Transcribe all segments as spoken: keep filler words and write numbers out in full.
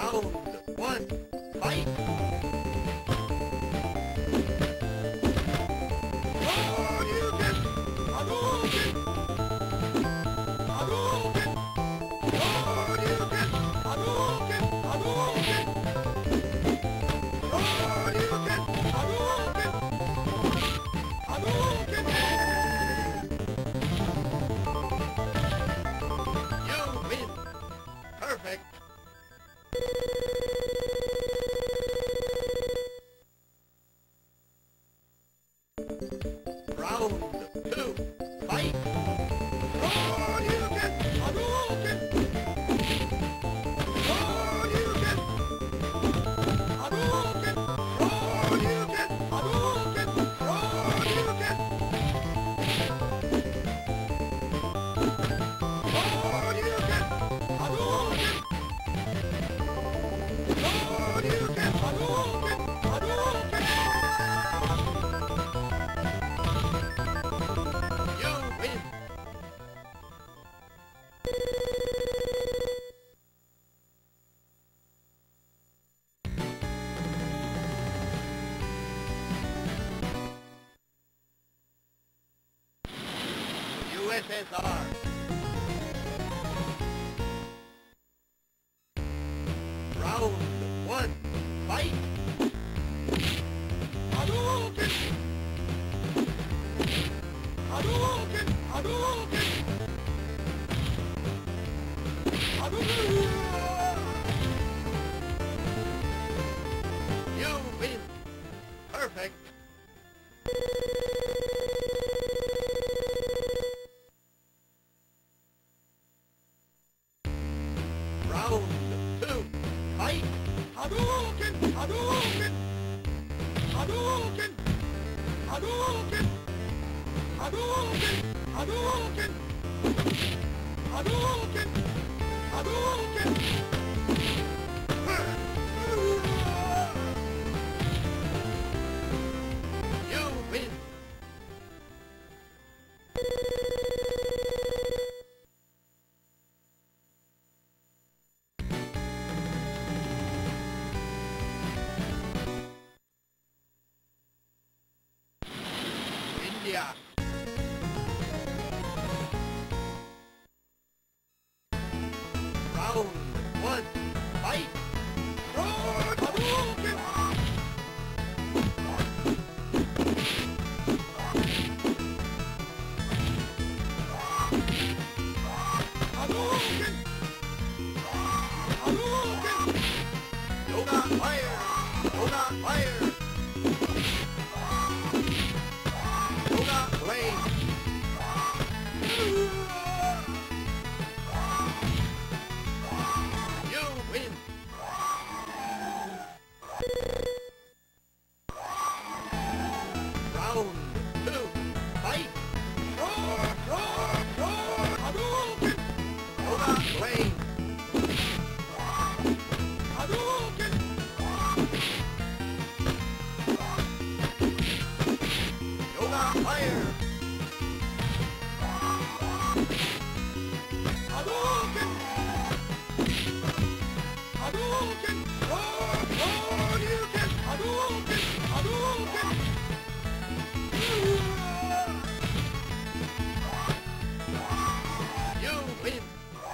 Round one, fight! Hadouken! Hadouken! Hadouken! Hadouken! Hadouken! Hadouken! Hadouken! Hadouken! Hadouken! You win! Perfect! Round two, fight! Hadouken! Hadouken! Hadouken! Hadouken! Hadouken! Hadouken! Hadouken! Hadouken! Hadouken! Hadouken! Hadouken! Hadouken! You win! U S S R. Round one, fight! Hadouken! Hadouken! Hadouken! Hadouken! You win! Perfect! Round two, fight! Hadouken! Hadouken! Hadouken! Hadouken! Hadouken! Hadouken! Hadouken! Hadouken! You win! India. Round one, fight! Hadouken! Hadouken! Hadouken! Yoga fire! Yoga fire! Yoga flame! You win! Round two, fight! Hadouken! Yoga flame! Hadouken! Yoga fire! Hadouken! Hadouken! Hadouken! Hadouken! Hadouken! You win!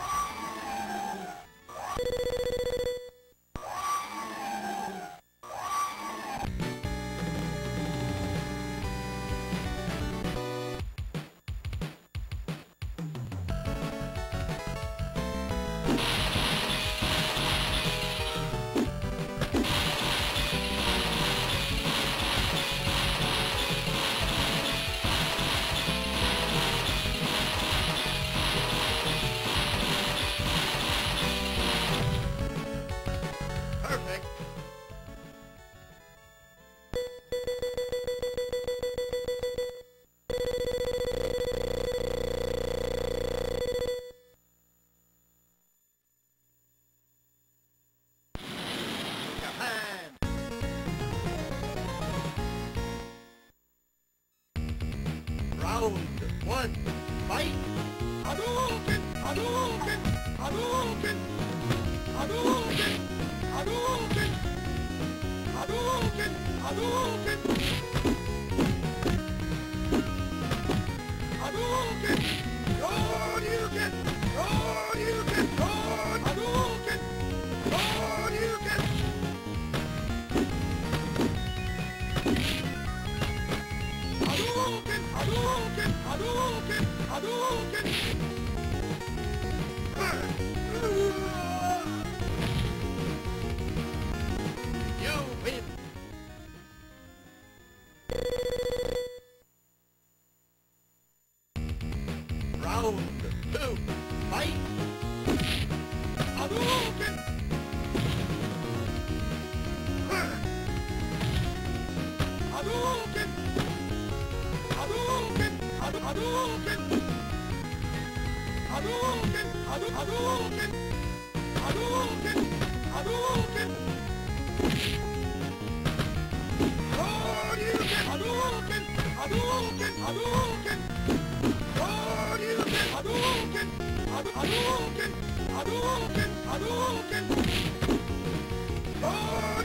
Perfect! Japan! Round one, fight! Hadouken! Hadouken! Hadouken! Hadouken! Hadouken! Hadouken! Shoryuken! Shoryuken! Shor- Hadouken! Shoryuken! Hadouken! Hadouken! Hadouken! Hadouken! You win! Round two, fight! Hadouken! Hadouken! Hadouken! Hadu- Hadouken! Hadouken! Hadu- Hadouken! Hadouken! Hadouken! Shoryuken! Hadouken! Hadouken! Hadouken! Shoryuken! Hadouken! Hadu- Hadouken! Hadouken! Hadouken! Shoryuken!